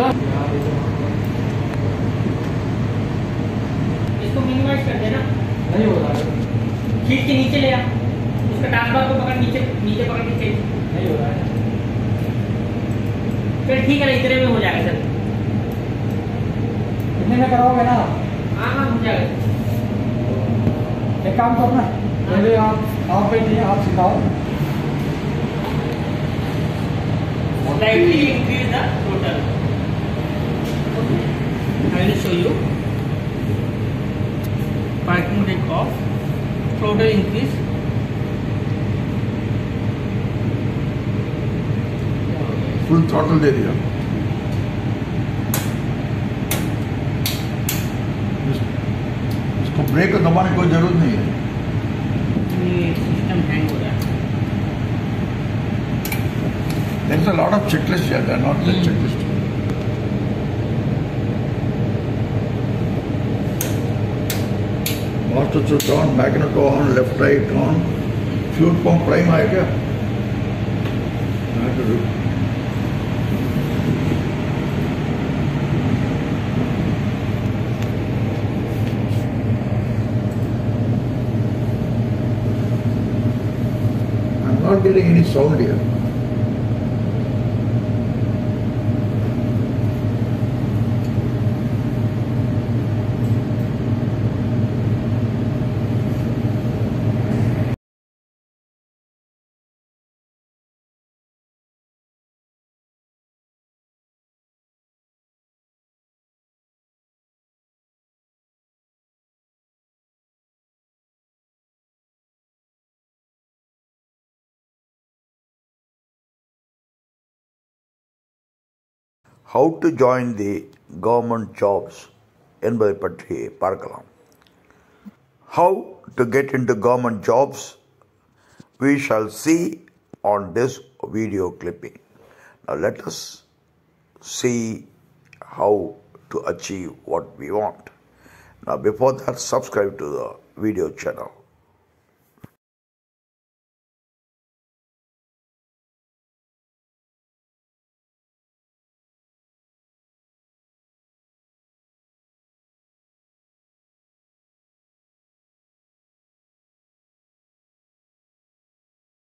इसको मिनिमाइज कर देना, नहीं हो रहा है, खींच के नीचे ले आ, उसका टास्कबार को पकड़, नीचे नीचे पकड़ के खींच, नहीं हो रहा है। फिर ठीक है ना, इतने में हो जाएगा सर। इतने में कराओगे ना? हाँ हाँ हो जाएगा। एक काम करना, पहले आप बैठिए, आप सिखाओ। Slightly increase the total. I will show you. Parking brake off. Total increase. Full throttle दे दिया। इसको ब्रेक दबाने की कोई जरूरत नहीं है। सिस्टम हैंग हो रहा है। There's a lot of checklists here. They're not the checklist. Master switch on, magnet on, left right on. Fuel pump prime है क्या? I'm not getting any sound here. How to join the government jobs என்பதை பற்றி பார்க்கலாம். How to get into government jobs we shall see on this video clipping. Now let us see how to achieve what we want. Now before that, subscribe to the video channel.